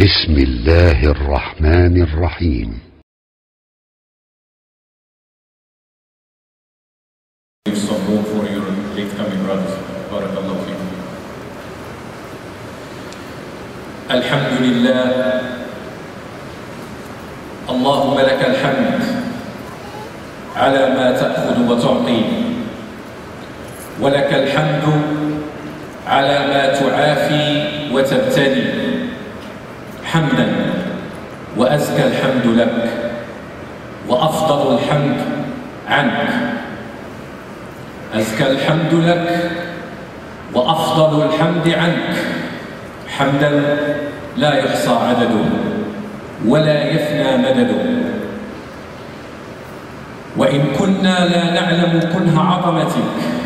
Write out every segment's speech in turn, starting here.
بسم الله الرحمن الرحيم. Some room for your late coming brothers. Barakallahu feekum. Alhamdulillah. Allahumma laka alhamd ala ma ta'khudhu wa tu'ti. Wa laka alhamdu ala ma tu'afi wa tabtali. حمدا وأزكى الحمد لك وأفضل الحمد عنك. أزكى الحمد لك وأفضل الحمد عنك، حمدا لا يحصى عدده ولا يفنى مدده. وإن كنا لا نعلم كنه عظمتك،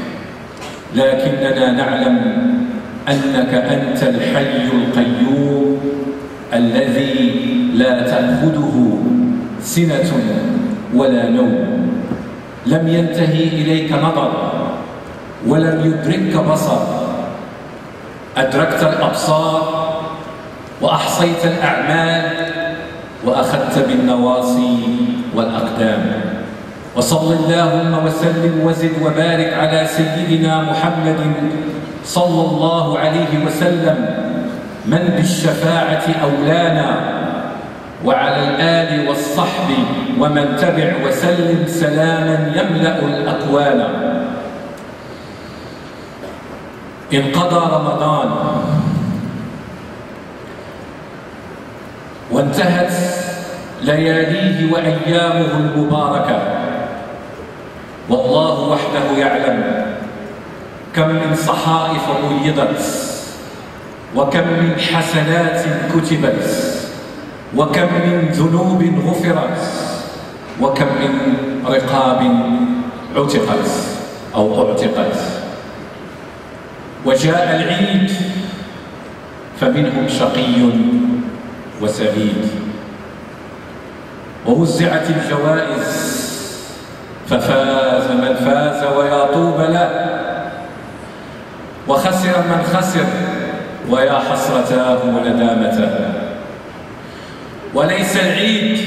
لكننا نعلم أنك أنت الحي القيوم الذي لا تأخذه سنة ولا نوم، لم ينتهي إليك نظر ولم يدركك بصر، أدركت الأبصار وأحصيت الأعمال وأخذت بالنواصي والأقدام. وصل اللهم وسلم وزد وبارك على سيدنا محمد صلى الله عليه وسلم من بالشفاعة أولانا، وعلى الآل والصحب ومن تبع وسلم سلاما يملأ الأكوان. انقضى رمضان وانتهت لياليه وأيامه المباركة، والله وحده يعلم كم من صحائف بيضت، وكم من حسنات كتبت، وكم من ذنوب غفرت، وكم من رقاب عتقت أو أعتقت. وجاء العيد فمنهم شقي وسعيد، ووزعت الجوائز ففاز من فاز ويا طوب له، وخسر من خسر ويا حسرتاه وندامته. وليس العيد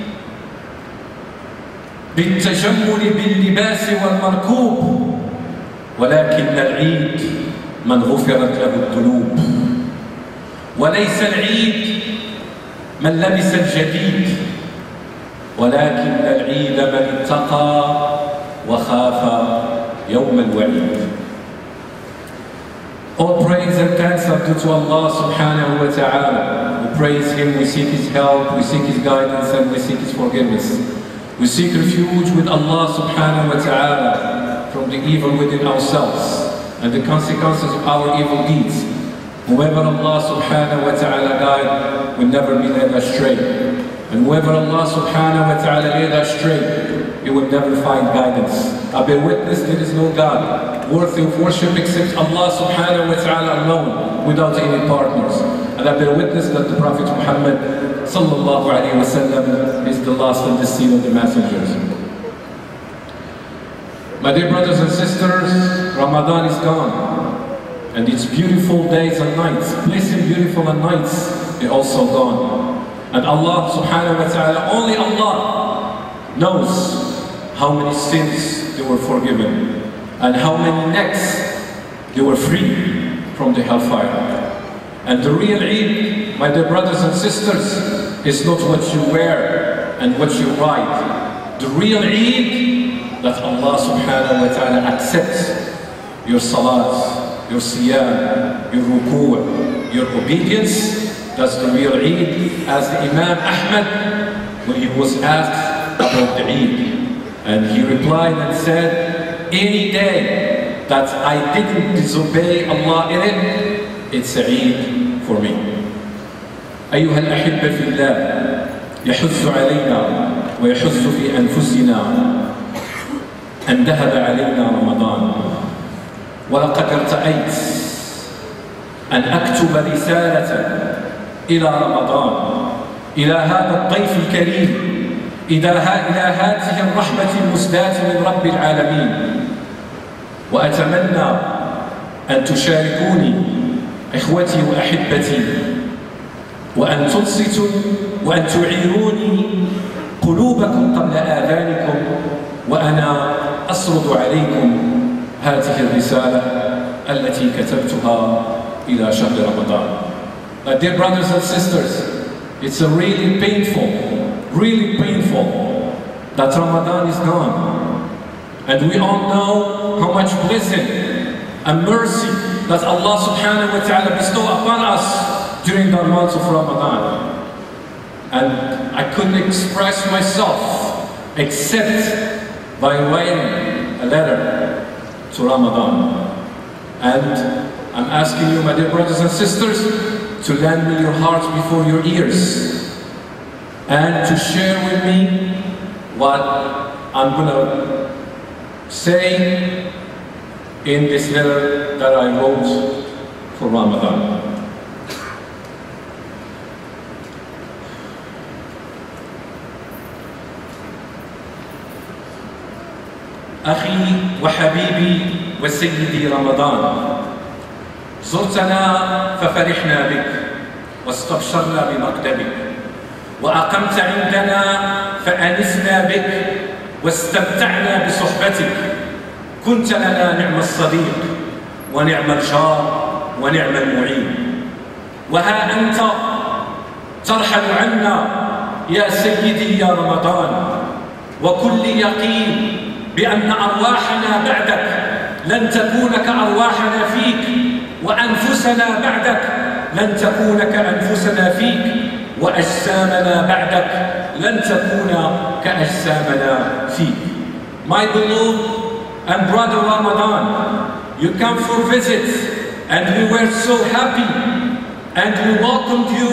بالتجمل باللباس والمركوب، ولكن العيد من غفرت له الذنوب. وليس العيد من لبس الجديد، ولكن العيد من اتقى وخاف يوم الوعيد. All praise and thanks are due to Allah subhanahu wa ta'ala. We praise Him, we seek His help, we seek His guidance, and we seek His forgiveness. We seek refuge with Allah subhanahu wa ta'ala from the evil within ourselves and the consequences of our evil deeds. Whoever Allah subhanahu wa ta'ala guide will never be led astray. And whoever Allah subhanahu wa ta'ala led astray, he will never find guidance. I bear witness there is no God worthy of worship except Allah subhanahu wa ta'ala alone, without any partners. And I bear witness that the Prophet Muhammad sallallahu alayhi wa sallam is the last and the seal of the messengers. My dear brothers and sisters, Ramadan is gone, and its beautiful days and nights, blessed beautiful and nights, are also gone. And Allah subhanahu wa ta'ala, only Allah knows how many sins they were forgiven and how many necks they were free from the hellfire. And the real Eid, my dear brothers and sisters, is not what you wear and what you ride. The real Eid, that Allah subhanahu wa ta'ala accepts your salat, your siyam, your ruku', your obedience. That's the real Eid. As the Imam Ahmad, when he was asked about the Eid, and he replied and said, any day that I didn't disobey Allah in it, it's a Eid for me. أيها الأحبة في الله، يحث علينا ويحث في أنفسنا أن ذهب علينا رمضان، ولقد ارتأيت أن أكتب رسالة إلى رمضان، إلى هذا الضيف الكريم، إلى هذه الرحمة المسداة من رب العالمين. وأتمنى أن تشاركوني إخوتي وأحبتي وأن تنصتوا وأن تعيروني قلوبكم قبل آذانكم وأنا أسرد عليكم هذه الرسالة التي كتبتها إلى شهر رمضان. Dear brothers and sisters, it's really painful that Ramadan is gone. And we all know how much blessing and mercy that Allah subhanahu wa ta'ala bestow upon us during the month of Ramadan. And I couldn't express myself except by writing a letter to Ramadan. And I'm asking you, my dear brothers and sisters, to lend me your hearts before your ears and to share with me what I'm going to say in this letter that I wrote for Ramadan. أخي وحبيبي وسيدي رمضان، زرتنا ففرحنا بك واستبشرنا بمقدمك، وأقمت عندنا فأنسنا بك واستمتعنا بصحبتك. كنت لنا نعم الصديق ونعم الجار ونعم المعين. وها أنت ترحل عنا يا سيدي يا رمضان، وكل يقين بأن أرواحنا بعدك لن تكون كأرواحنا فيك، وأنفسنا بعدك لن تكون كأنفسنا فيك، وأجسامنا بعدك لن تكون كأجسامنا فيك. My beloved and brother Ramadan, you come for visit and we were so happy and we welcomed you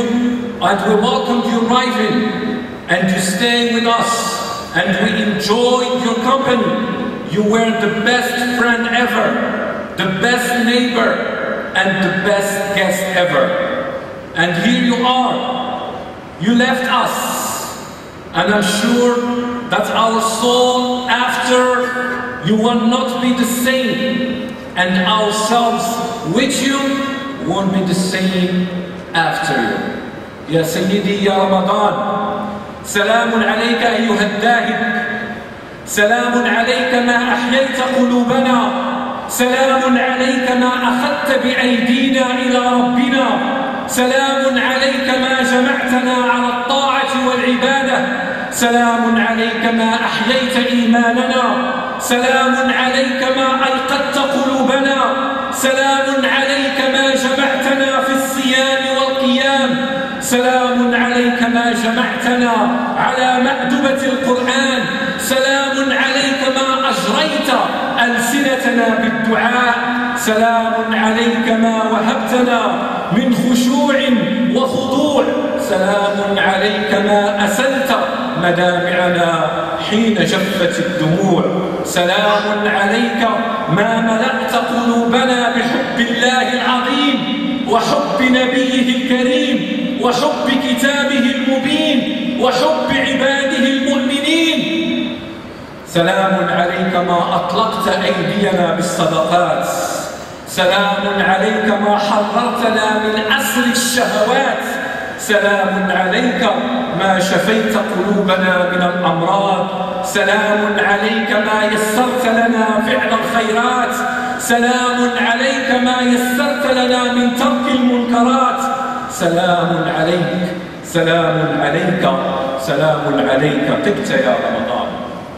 arriving and you staying with us and we enjoyed your company. You were the best friend ever, the best neighbor and the best guest ever. And here you are. You left us, and I'm sure that our soul after you will not be the same, and ourselves with you won't be the same after you. يا سيدي يا رمضان، سلام عليك أيها الذاهب، سلام عليك ما أحييت قلوبنا، سلام عليك ما أخذت بأيدينا إلى ربنا، سلام عليك ما جمعتنا على الطاعة والعبادة، سلام عليك ما أحييت إيماننا، سلام عليك ما أيقظت قلوبنا، سلام عليك ما جمعتنا في الصيام والقيام، سلام عليك ما جمعتنا على مأدبة القرآن، سلام عليك ما أجريت ألسنتنا بالدعاء، سلام عليك ما وهبتنا من خشوع وخضوع، سلام عليك ما أسلت مدامعنا حين جفت الدموع، سلام عليك ما ملأت قلوبنا بحب الله العظيم وحب نبيه الكريم وحب كتابه المبين وحب عباده المؤمنين، سلام عليك ما أطلقت أيدينا بالصدقات، سلام عليك ما حررتنا من أسر الشهوات، سلام عليك ما شفيت قلوبنا من الأمراض، سلام عليك ما يسرت لنا فعل الخيرات، سلام عليك ما يسرت لنا من ترك المنكرات، سلام عليك سلام عليك سلام عليك طبت يا رمضان.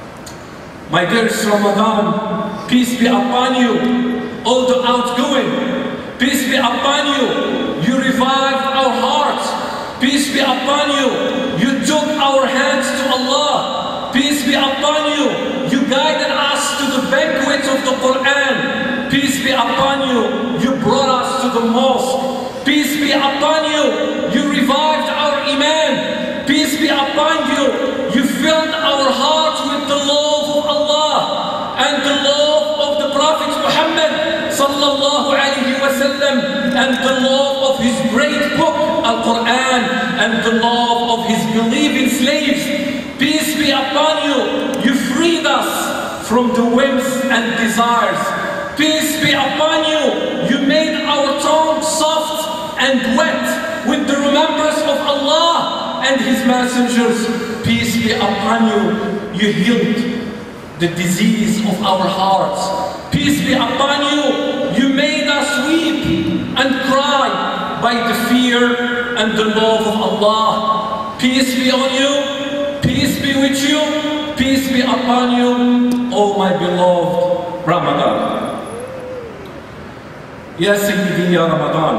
My dearest Ramadan, peace be upon you, all the outgoing, peace be upon you, you revived our hearts, peace be upon you, you took our hands to Allah, peace be upon you, you guided us to the banquet of the Quran, peace be upon you, you brought us to the mosque, peace be upon you, you revived our iman, peace be upon you, you filled our hearts with the love of Allah and the love of the Prophet Muhammad sallallahu alayhi wa sallam and the love of his great book Al-Quran and the love of his believing slaves. Peace be upon you, you freed us from the whims and desires. Peace be upon you, you made our tongue soft and wet with the remembrance of Allah and His messengers. Peace be upon you. You healed the disease of our hearts. Peace be upon you. You made us weep and cry by the fear and the love of Allah. Peace be on you. Peace be with you. Peace be upon you, O my beloved Ramadan. يا سيدي يا رمضان،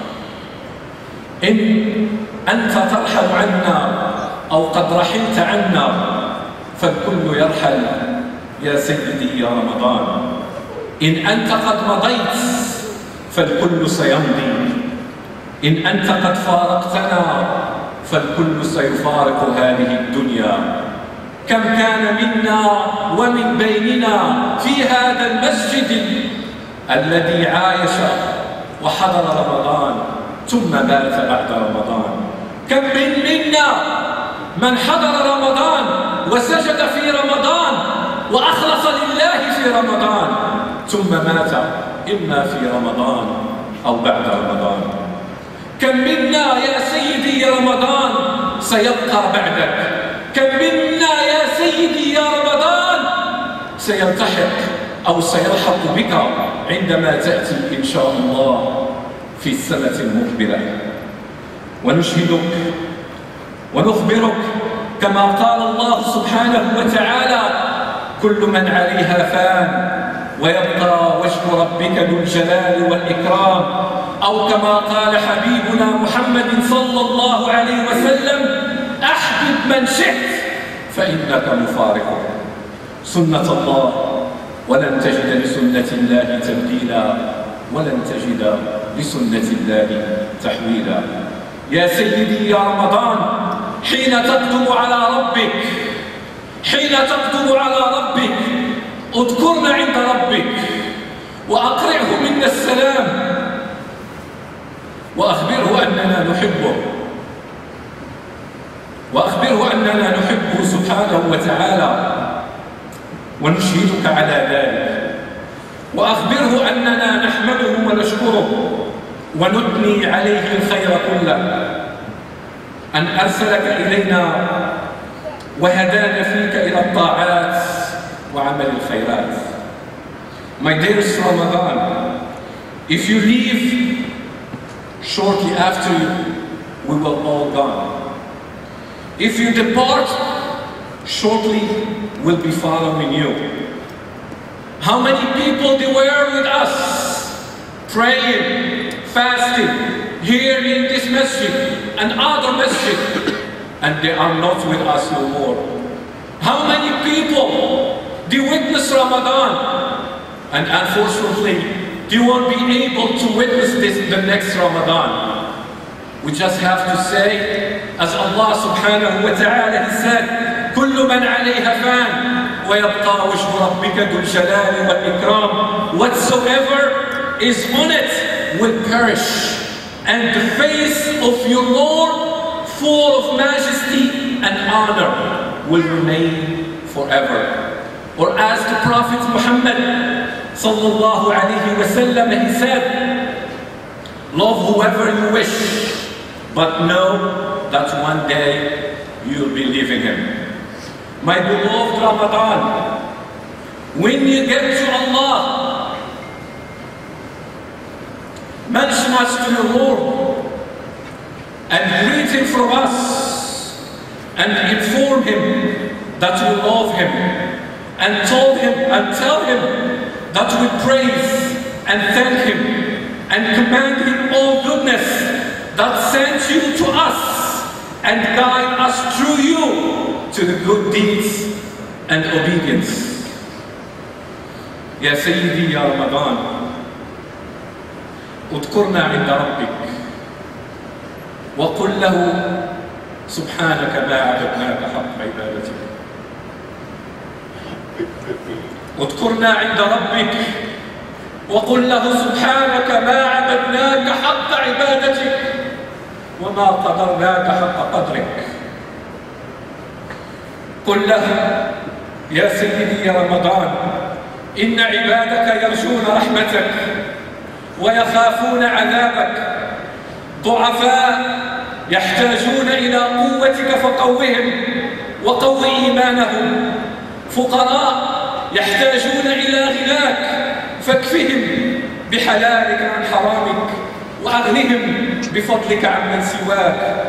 إن أنت ترحل عنا أو قد رحلت عنا فالكل يرحل يا سيدي يا رمضان. إن أنت قد مضيت فالكل سيمضي. إن أنت قد فارقتنا فالكل سيفارق هذه الدنيا. كم كان منا ومن بيننا في هذا المسجد الذي عايش وحضر رمضان ثم مات بعد رمضان. كم منا من حضر رمضان وسجد في رمضان وأخلص لله في رمضان ثم مات إما في رمضان أو بعد رمضان. كم منا يا سيدي يا رمضان سيبقى بعدك. كم منا يا سيدي يا رمضان سيلتحق أو سيلحق بك عندما تأتي إن شاء الله في السنة المقبلة. ونشهدك ونخبرك كما قال الله سبحانه وتعالى: كل من عليها فان ويبقى وجه ربك ذو الجلال والإكرام. أو كما قال حبيبنا محمد صلى الله عليه وسلم: أحبب من شئت فإنك مفارق. سنة الله ولن تجد لسنة الله تبديلا ولن تجد لسنة الله تحويلا. يا سيدي يا رمضان، حين تقدم على ربك، حين تقدم على ربك اذكرنا عند ربك وأقرئه منا السلام وأخبره أننا نحبه، وأخبره أننا نحبه سبحانه وتعالى ونشهدك على ذلك، وأخبره أننا نحمده ونشكره ونثني عليه الخير كله، أن أرسلك إلينا وهدانا فيك إلى الطاعات وعمل الخيرات. My dearest Ramadan, if you leave shortly after you, we will all gone. If you depart, shortly we'll be following you. How many people they were with us, praying, fasting, here in this masjid and other masjid, and they are not with us no more. How many people they witness Ramadan, and unfortunately they won't be able to witness the next Ramadan. We just have to say, as Allah subhanahu wa ta'ala said, كل من عليها فان ويبقى وجه ربك ذو الجلال والإكرام. Whatsoever is on it will perish, and the face of your Lord, full of majesty and honor, will remain forever. Or as the Prophet Muhammad sallallahu alayhi wa sallam, he said, love whoever you wish, but know that one day you'll be leaving him. My beloved Ramadan, when you get to Allah, mention us to your Lord and greet him from us and inform him that we love him, and tell him that we praise and thank him and command him all goodness that sent you to us and guide us through you to the good deeds and obedience. يا سيدي يا رمضان، اذكرنا عند ربك وقل له سبحانك ما عبدناك حق عبادتك. اذكرنا عند ربك وقل له سبحانك ما عبدناك حق عبادتك وما قدرناك حق قدرك. قل له يا سيدي يا رمضان، إن عبادك يرجون رحمتك ويخافون عذابك، ضعفاء يحتاجون إلى قوتك فقوهم وقو إيمانهم. فقراء يحتاجون إلى غناك فاكفهم بحلالك عن حرامك وأغنهم بفضلك عمن سواك.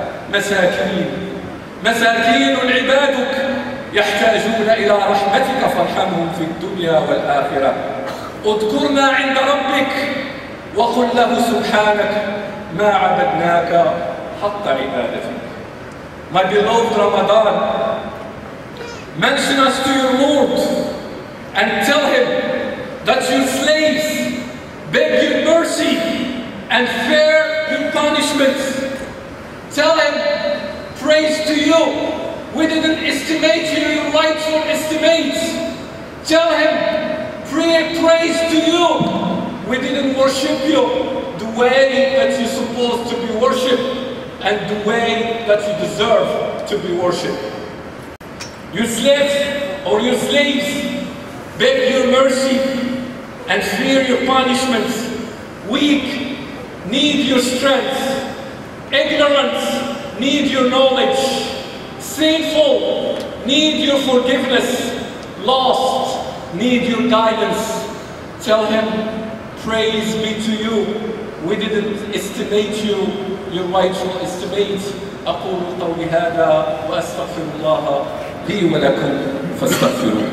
مساكين عبادك يحتاجون إلى رحمتك فارحمهم في الدنيا والآخرة. اذكرنا عند ربك وقل له سبحانك ما عبدناك حق عبادتك. My beloved Ramadan, mention us to your Lord and tell him that your slaves beg your mercy and fear your punishments. Tell him, praise to you, we didn't estimate you your rightful estimates. Tell him, praise to you, we didn't worship you the way that you're supposed to be worshipped and the way that you deserve to be worshipped. Your slaves or your slaves beg your mercy and fear your punishments. Weak need your strength. Ignorance need your knowledge. Sinful need your forgiveness. Lost need your guidance. Tell him, praise be to you. We didn't estimate you your rightful estimate. أقول قولي هذا وأستغفر الله لي ولكم فاستغفروه.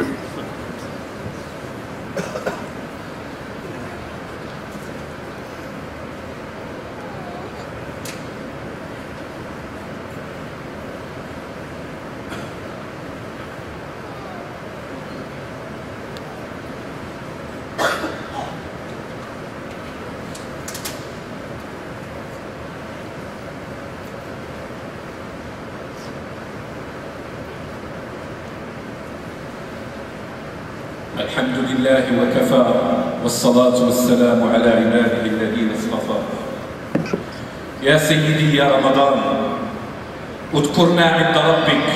الحمد لله وكفى والصلاة والسلام على عباده الذين اصطفى. يا سيدي يا رمضان، اذكرنا عند ربك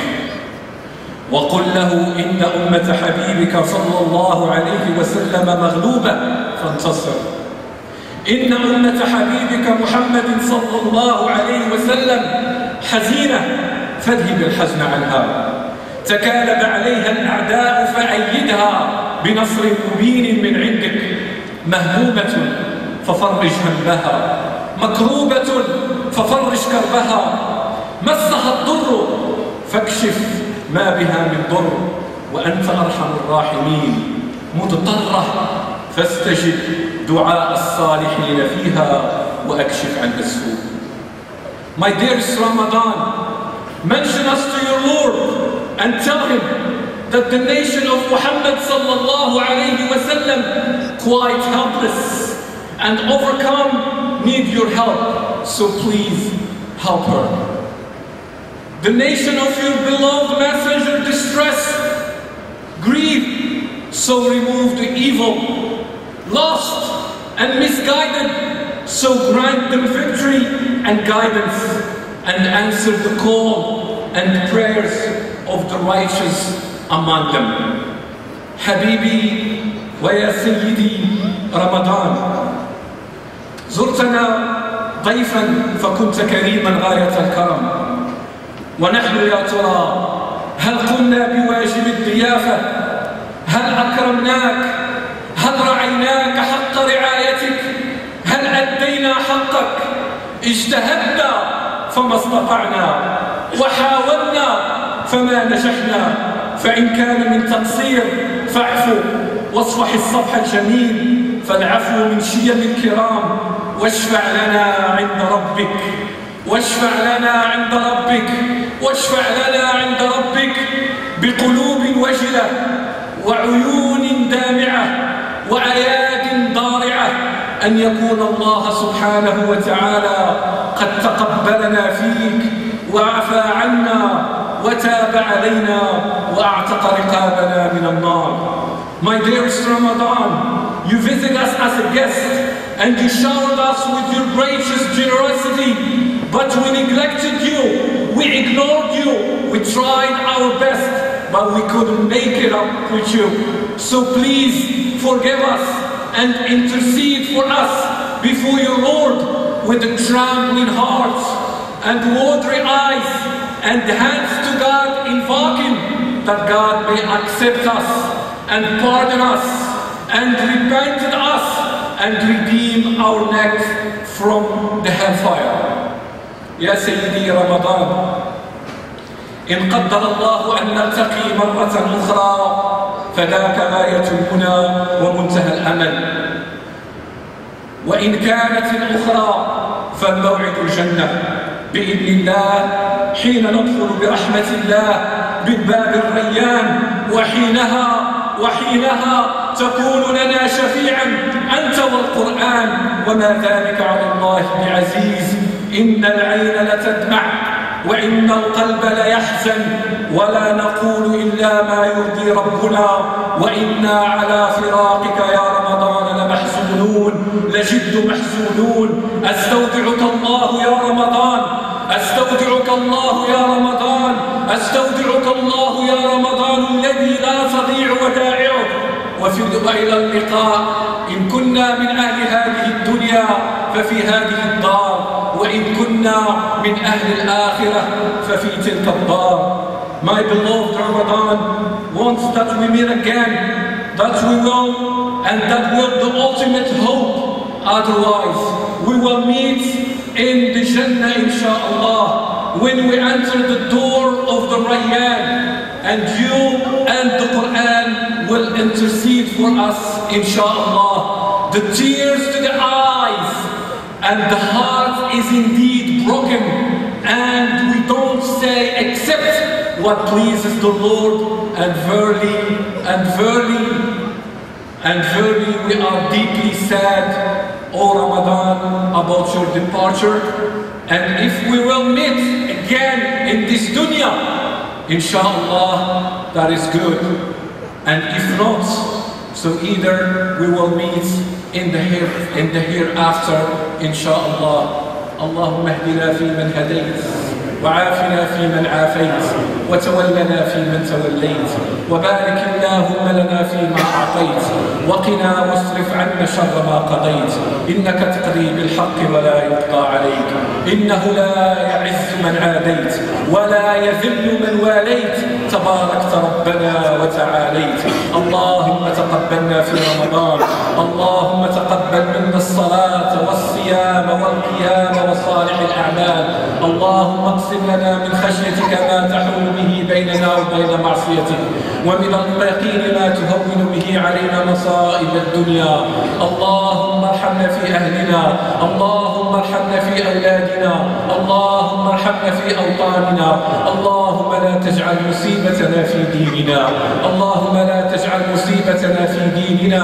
وقل له إن أمة حبيبك صلى الله عليه وسلم مغلوبة فانتصر. إن أمة حبيبك محمد صلى الله عليه وسلم حزينة فاذهب الحزن عنها. تكالب عليها الأعداء فأيدها بنصر مبين من عندك. مهمومة ففرج همها، مكروبة ففرج كربها، مسها الضر فاكشف ما بها من ضر، وأنت أرحم الراحمين. مضطرة فاستجب دعاء الصالحين فيها وأكشف عنها السوء. My dearest Ramadan, mention us to your Lord and tell him that the nation of Muhammad sallallahu alayhi wa sallam, quite helpless and overcome, need your help, so please help her. The nation of your beloved messenger distressed, grieve, so remove the evil. Lost and misguided, so grant them victory and guidance, and answer the call and prayers of the righteous among them. حبيبي ويا سيدي رمضان، زرتنا ضيفا فكنت كريما غاية الكرم، ونحن يا ترى هل قمنا بواجب الضيافة؟ هل أكرمناك؟ هل رعيناك حق رعايتك؟ هل أدينا حقك؟ اجتهدنا فما استطعنا، وحاولنا فما نجحنا، فإن كان من تقصير فاعفو واصفح الصفح الجميل، فالعفو من شيم الكرام. واشفع لنا عند ربك، واشفع لنا عند ربك، واشفع لنا عند ربك بقلوب وجلة وعيون دامعة وأياد ضارعة، أن يكون الله سبحانه وتعالى قد تقبلنا فيك وعفى عنا وتاب علينا وأعتق رقابنا من النار. My dearest Ramadan, you visit us as a guest and you showered us with your gracious generosity, but we neglected you, we ignored you, we tried our best, but we couldn't make it up with you. So please forgive us and intercede for us before your Lord with a trembling heart. and watery eyes and hands to God, invoking that God may accept us and pardon us and repent us and redeem our neck from the hellfire. يا سيدي رمضان، إن قدر الله أن نلتقي مرة أخرى فذاك غاية المنى ومنتهى الأمل، وإن كانت الأخرى فالموعد الجنة بإذن الله، حين ندخل برحمة الله من باب الريان، وحينها تكون لنا شفيعا أنت والقرآن، وما ذلك على الله بعزيز. إن العين لتدمع وإن القلب ليحزن، ولا نقول إلا ما يرضي ربنا، وإنا على فراقك يا رمضان لمحزونون، لجد محزونون. أستودعك الله يا رمضان، أستودعك الله يا رمضان، أستودعك الله يا رمضان الذي لا تضيع ودائعه. وإلى اللقاء. إن كنا من أهل هذه الدنيا ففي هذه الدار، وإن كنا من أهل الآخرة ففي تلك الدار. My beloved Ramadan wants that we meet again, that we will, and that will the ultimate hope. Otherwise, we will meet in the Jannah, inshallah, when we enter the door of the Rayyan, and you and the Quran will intercede for us, inshallah. The tears to the eyes and the heart is indeed broken, and we don't say except what pleases the Lord, and verily we are deeply sad, O Ramadan, about your departure. And if we will meet again in this dunya, inshallah, that is good. And if not, so either we will meet in the hereafter, inshallah. اللهم اهدنا فيمن هديت، وعافنا فيمن عافيت، وتولنا فيمن توليت، وبارك اللهم لنا فيما أعطيت، وقنا واصرف عنا شر ما قضيت، إنك تقضي بالحق ولا يقضى عليك، إنه لا يعز من عاديت ولا يذل من واليت، تباركت ربنا وتعاليت. اللهم تقبلنا في رمضان، اللهم تقبل منا الصلاة والصيام والقيام وصالح الأعمال. اللهم اقسم لنا من خشيتك ما تحول به بيننا وبين معصيتك، ومن اليقين ما تهون به علينا مصائب الدنيا. اللهم ارحمنا في أهلنا، اللهم ارحمنا في أولادنا، اللهم ارحمنا في أوطاننا. اللهم لا تجعل مصيبتنا في ديننا، اللهم لا تجعل مصيبتنا في ديننا،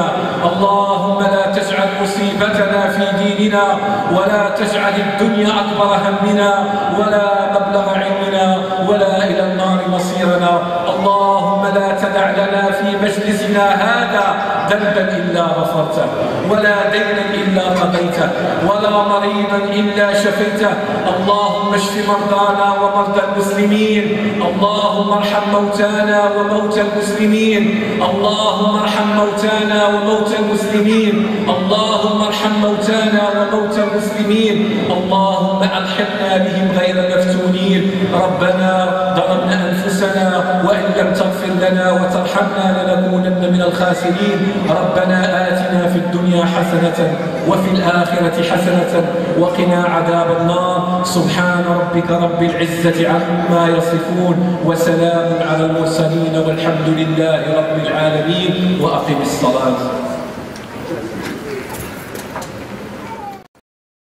اللهم لا تجعل مصيبتنا في ديننا، ولا تجعل الدنيا أكبر همنا ولا مبلغ علمنا ولا إلى النار مصيرنا. اللهم لا تدع لنا في مجلسنا هذا ذنبا إلا غفرته، ولا دينا إلا قضيته، ولا مريضا إلا شفيته. اللهم اشف مرضانا ومرضى المسلمين، اللهم ارحم موتانا وموتى المسلمين، اللهم ارحم موتانا وموتى المسلمين، اللهم ارحم موتانا وموتى المسلمين، اللهم ألحقنا بهم غير مفتونين. ربنا ظلمنا أنفسنا وإن لم تغفر لنا وترحمنا لنكونن من الخاسرين. ربنا آتنا في الدنيا حسنة وفي الآخرة حسنة وقنا عذاب النار. سبحان ربك رب العزة عما يصفون، وسلام على المرسلين، والحمد لله رب العالمين. وأقم الصلاة.